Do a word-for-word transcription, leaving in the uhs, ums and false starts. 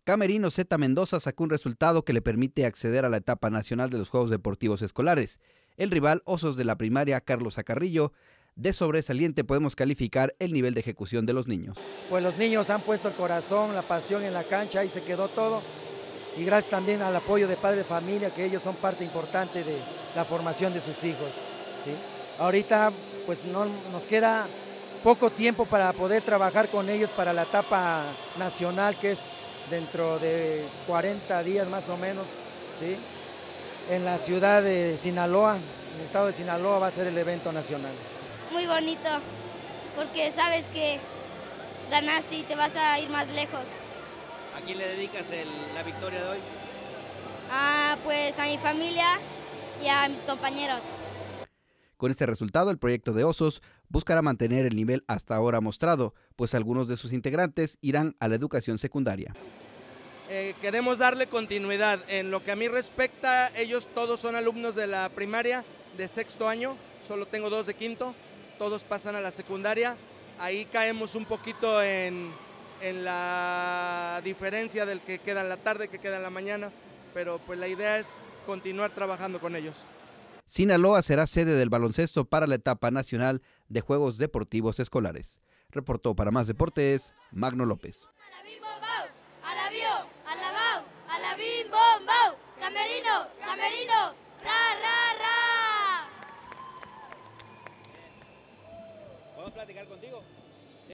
Camerino Z Mendoza sacó un resultado que le permite acceder a la etapa nacional de los Juegos Deportivos Escolares. El rival, Osos de la Primaria Carlos Acarrillo, de sobresaliente podemos calificar el nivel de ejecución de los niños. Pues los niños han puesto el corazón, la pasión en la cancha, ahí se quedó todo. Y gracias también al apoyo de padre de familia, que ellos son parte importante de la formación de sus hijos, ¿sí? Ahorita pues no, nos queda poco tiempo para poder trabajar con ellos para la etapa nacional, que es dentro de cuarenta días más o menos, ¿sí? En la ciudad de Sinaloa, en el estado de Sinaloa va a ser el evento nacional. Muy bonito, porque sabes que ganaste y te vas a ir más lejos. ¿A quién le dedicas el, la victoria de hoy? Ah, pues a mi familia y a mis compañeros. Con este resultado, el proyecto de Osos buscará mantener el nivel hasta ahora mostrado, pues algunos de sus integrantes irán a la educación secundaria. Eh, queremos darle continuidad. En lo que a mí respecta, ellos todos son alumnos de la primaria de sexto año, solo tengo dos de quinto, todos pasan a la secundaria. Ahí caemos un poquito en, en la diferencia del que queda en la tarde, que queda en la mañana, pero pues la idea es continuar trabajando con ellos. Sinaloa será sede del baloncesto para la etapa nacional de Juegos Deportivos Escolares. Reportó para Más Deportes, Magno López. Camerino, Camerino, ra, ra, ra. ¿Podemos platicar contigo?